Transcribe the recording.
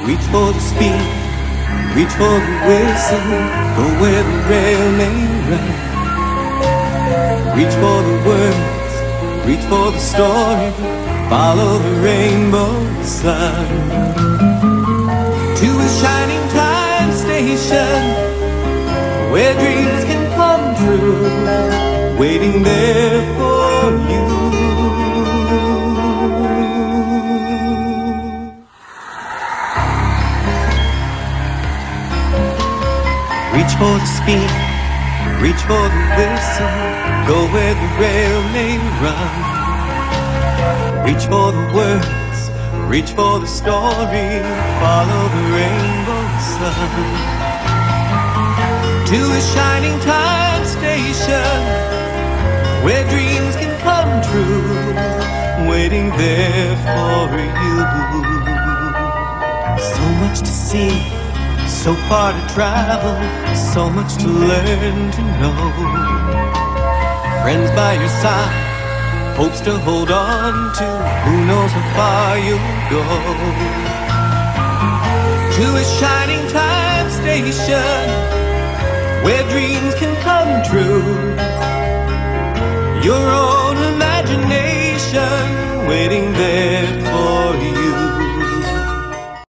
Reach for the speed, reach for the whistle, go where the rail may run. Reach for the words, reach for the story, follow the rainbow sun. To a shining time station, where dreams can come true, waiting there for you. Reach for the speed, reach for the whistle, go where the rail may run. Reach for the words, reach for the story, follow the rainbow sun. To a shining time station, where dreams can come true, waiting there for you. So much to see, so far to travel, so much to learn to know. Friends by your side, hopes to hold on to, who knows how far you'll go. To a shining time station, where dreams can come true, you're